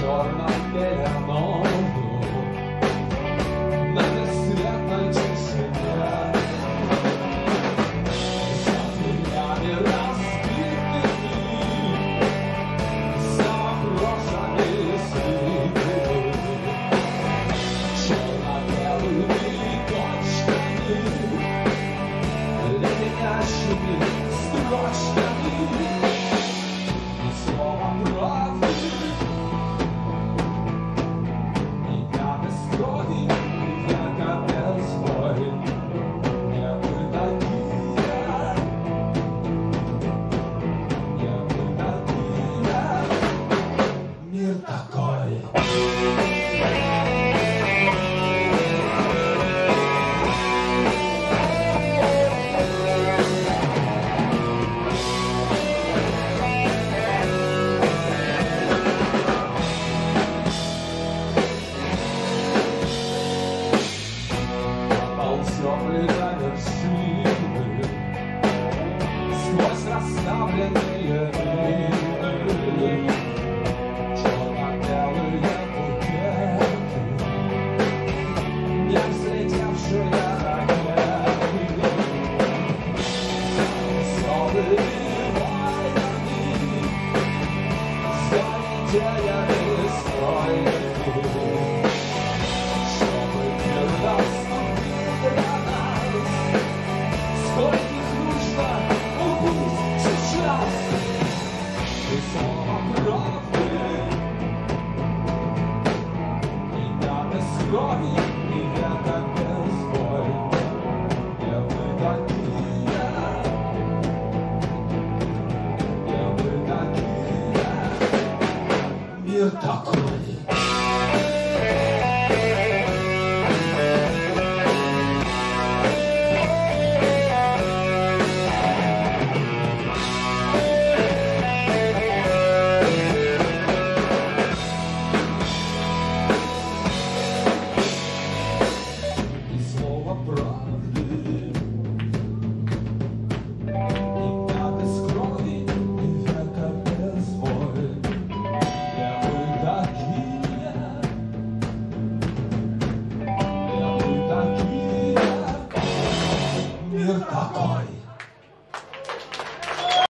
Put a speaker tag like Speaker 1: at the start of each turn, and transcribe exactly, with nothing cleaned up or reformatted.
Speaker 1: черно-белому на бесцветной тишине. За дверями разбитыми, за вопросами слепыми, черно-белыми точками, леденящими строчками. И слово правды, и я без крови, и я без воли. Не мы такие, не мы такие, мир такой. Ползём до вершины сквозь расставленные мины, черно-белые букеты, не взлетевшие ракеты, веселые войны, занятиями стройными, чтобы мир наступил для нас. Скольких нужно убить сейчас? И слово правды, и я без крови, и века без боли. Не мы такие, не мы такие, мир такой. Мир такой.